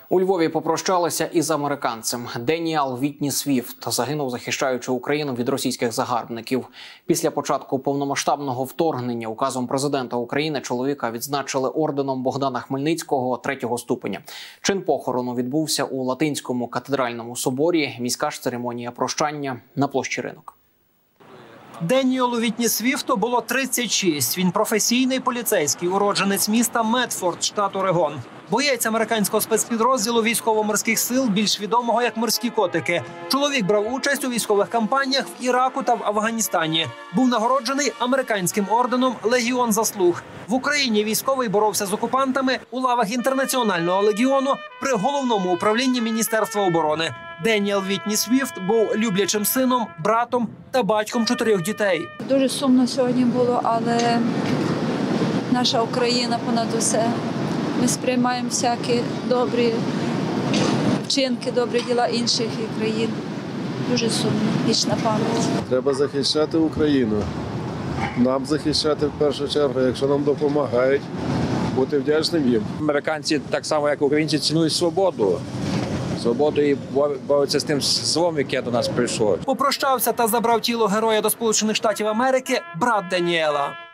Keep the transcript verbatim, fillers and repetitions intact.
У Львові попрощалися із американцем. Деніал Вітні Свіфт загинув, захищаючи Україну від російських загарбників. Після початку повномасштабного вторгнення указом президента України чоловіка відзначили орденом Богдана Хмельницького третього ступеня. Чин похорону відбувся у Латинському катедральному соборі. Міська ж церемонія прощання на площі Ринок. Деніалу Вітні Свіфту було тридцять шість. Він професійний поліцейський, уродженець міста Медфорд, штат Орегон. Боєць американського спецпідрозділу військово-морських сил, більш відомого як «Морські котики». Чоловік брав участь у військових кампаніях в Іраку та в Афганістані. Був нагороджений американським орденом «Легіон заслуг». В Україні військовий боровся з окупантами у лавах Інтернаціонального легіону при головному управлінні Міністерства оборони. Деніал Вітні Свіфт був люблячим сином, братом та батьком чотирьох дітей. Дуже сумно сьогодні було, але наша Україна понад усе. Ми сприймаємо всякі добрі вчинки, добрі діла інших країн. Дуже сумно, вічна пам'ять. Треба захищати Україну. Нам захищати в першу чергу, якщо нам допомагають, бути вдячним їм. Американці, так само як українці, цінують свободу. Свободу і борються з тим злом, яке до нас прийшло. Попрощався та забрав тіло героя до Сполучених Штатів Америки брат Деніела.